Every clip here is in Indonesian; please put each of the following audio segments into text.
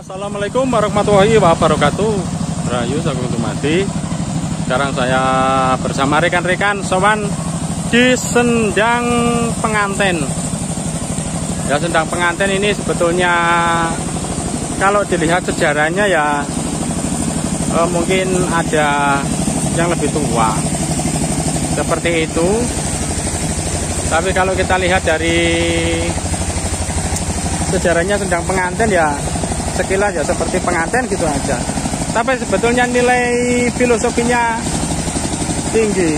Assalamualaikum warahmatullahi wabarakatuh. Rayu Sagung Tumati. Sekarang saya bersama rekan-rekan sowan di Sendang Penganten. Ya, Sendang Penganten ini sebetulnya kalau dilihat sejarahnya ya mungkin ada yang lebih tua seperti itu. Tapi kalau kita lihat dari sejarahnya Sendang Penganten ya sekilas ya seperti pengantin gitu aja. Tapi sebetulnya nilai filosofinya tinggi.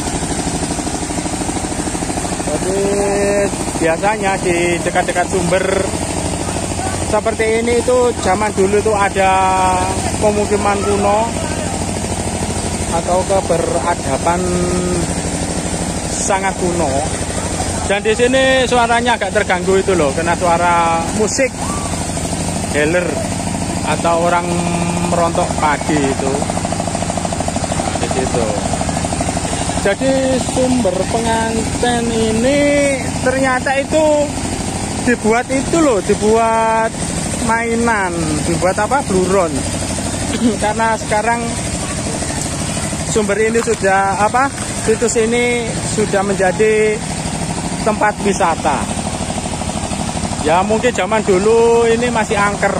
Jadi biasanya di dekat-dekat sumber seperti ini itu zaman dulu itu ada pemukiman kuno atau keberadaban sangat kuno. Dan di sini suaranya agak terganggu itu loh, karena suara musik heller atau orang merontok padi itu. Nah, di situ. Jadi sumber penganten ini ternyata itu dibuat itu loh, dibuat mainan, dibuat apa? Bluron. Karena sekarang sumber ini sudah apa? Situs ini sudah menjadi tempat wisata. Ya mungkin zaman dulu ini masih angker.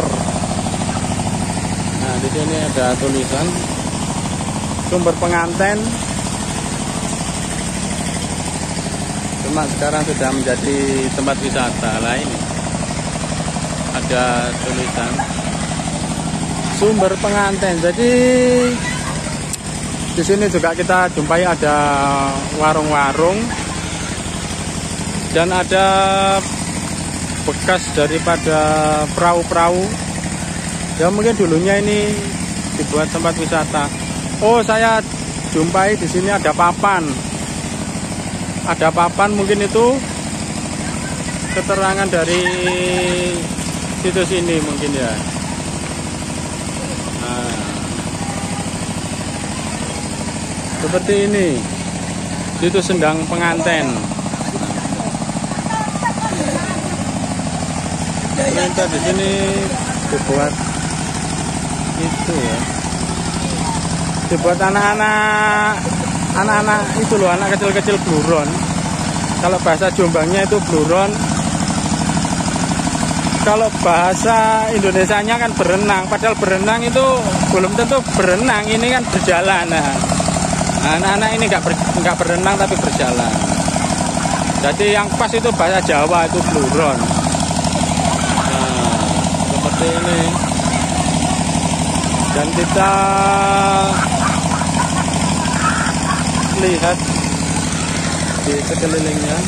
Nah di sini ada tulisan sumber penganten. Cuma sekarang sudah menjadi tempat wisata lain. Ada tulisan sumber penganten. Jadi di sini juga kita jumpai ada warung-warung dan ada bekas daripada perahu-perahu. Ya mungkin dulunya ini dibuat tempat wisata. Oh, saya jumpai di sini ada papan. Ada papan, mungkin itu keterangan dari situs ini mungkin ya. Nah, seperti ini. Situs Sendang Penganten. Ternyata di sini dibuat itu ya, dibuat anak-anak itu loh, anak kecil-kecil bluron. Kalau bahasa Jombangnya itu bluron. Kalau bahasa Indonesianya kan berenang. Padahal berenang itu belum tentu berenang, ini kan berjalan. Nah, anak-anak ini nggak berenang tapi berjalan. Jadi yang pas itu bahasa Jawa itu bluron. Seperti ini. Dan kita lihat di sekelilingnya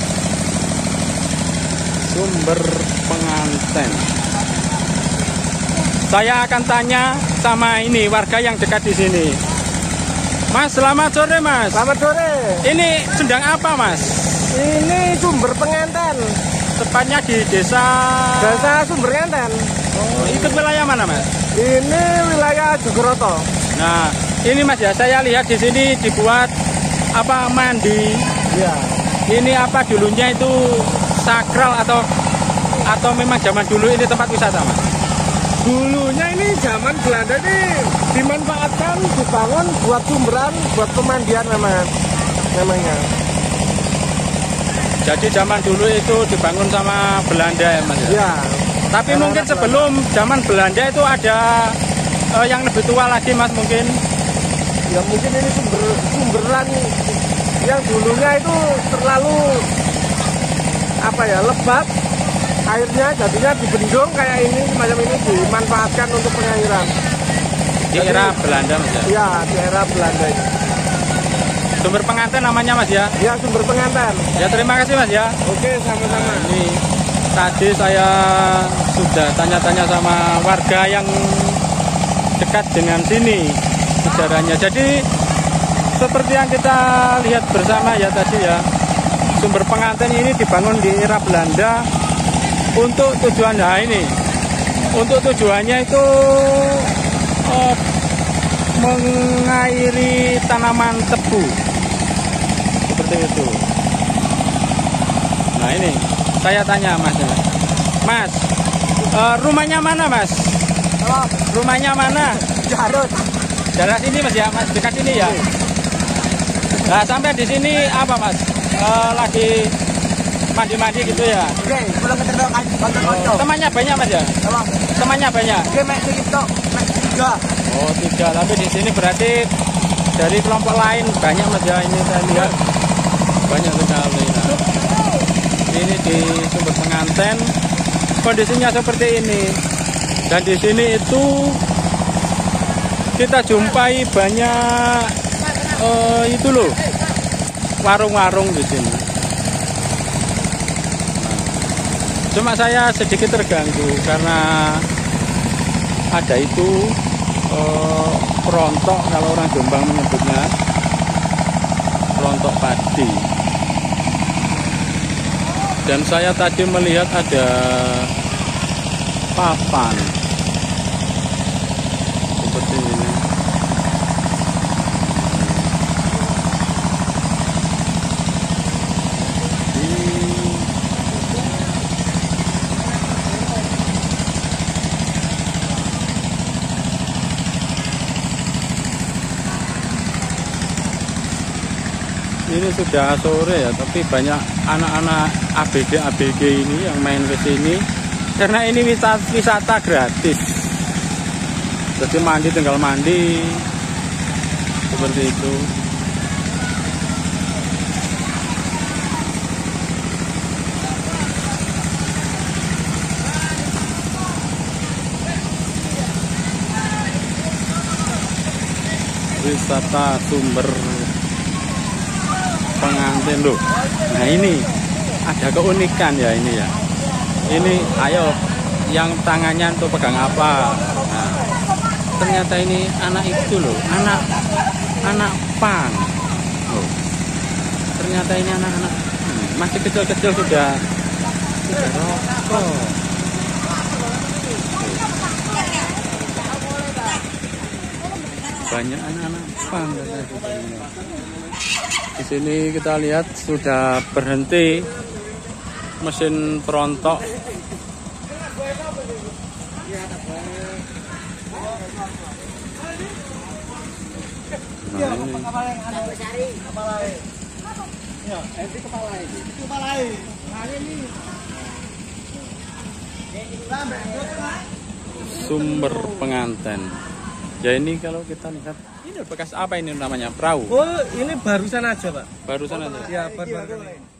sumber penganten. Saya akan tanya sama ini warga yang dekat di sini. Mas, selamat sore Mas. Selamat sore. Ini sendang apa Mas? Ini sumber penganten. Tepatnya di desa Sumber Penganten. Oh, ikut wilayah mana Mas? Ini wilayah Jogoroto. Nah, ini Mas ya, saya lihat di sini dibuat apa mandi. Ya. Ini apa dulunya itu sakral atau memang zaman dulu ini tempat wisata Mas? Dulunya ini zaman Belanda ini dimanfaatkan, dibangun buat sumberan, buat pemandian memangnya. Jadi zaman dulu itu dibangun sama Belanda ya Mas? Ya. Tapi mungkin sebelum zaman Belanda itu ada yang lebih tua lagi Mas mungkin? Ya mungkin ini sumberan yang dulunya itu terlalu apa ya, lebat. Airnya jadinya dibendung kayak ini, semacam ini dimanfaatkan untuk pengairan. Di era Belanda Mas ya? Ya, di era Belanda ini. Sumber penganten namanya Mas ya? Ya, sumber penganten. Ya terima kasih Mas ya. Oke, sama-sama. Nah, ini tadi saya sudah tanya-tanya sama warga yang dekat dengan sini sejarahnya. Jadi seperti yang kita lihat bersama ya tadi ya, sumber penganten ini dibangun di era Belanda untuk tujuan ini. Untuk tujuannya itu mengairi tanaman tebu. Seperti itu. Nah ini saya tanya Mas, rumahnya mana Mas? Rumahnya mana? Jarut. Daerah sini Mas ya, Mas dekat sini ya. Nah, sampai di sini apa Mas? Lagi mandi-mandi gitu ya? Oke, pulang ke terminal kantor. Temannya banyak Mas ya? Apa? Temannya banyak? Oke, mek sedikit mek 3. Oh 3, tapi di sini berarti dari kelompok lain banyak Mas ya, ini saya lihat banyak sekali. Nah, ini di Sumber Penganten kondisinya seperti ini, dan di sini itu kita jumpai banyak itu loh, warung-warung di sini. Cuma saya sedikit terganggu karena ada itu perontok, kalau orang Jombang menyebutnya perontok padi. Dan saya tadi melihat ada papan seperti ini. Ini sudah sore ya, tapi banyak anak-anak ABG ini yang main ke sini karena ini wisata gratis. Jadi mandi tinggal mandi seperti itu. Wisata Sumber Penganten loh. Nah ini ada keunikan ya ini ya. Ini ayo yang tangannya tuh pegang apa? Nah, ternyata ini anak itu loh, anak pang. Oh, ternyata ini anak-anak masih kecil-kecil sudah rokok. Banyak anak-anak pang di sini. Kita lihat sudah berhenti mesin perontok. Nah, ini Sumber Penganten. Ya ini kalau kita lihat, ini bekas apa ini namanya? Perahu? Oh, ini barusan aja Pak. Barusan aja? Ya, baru.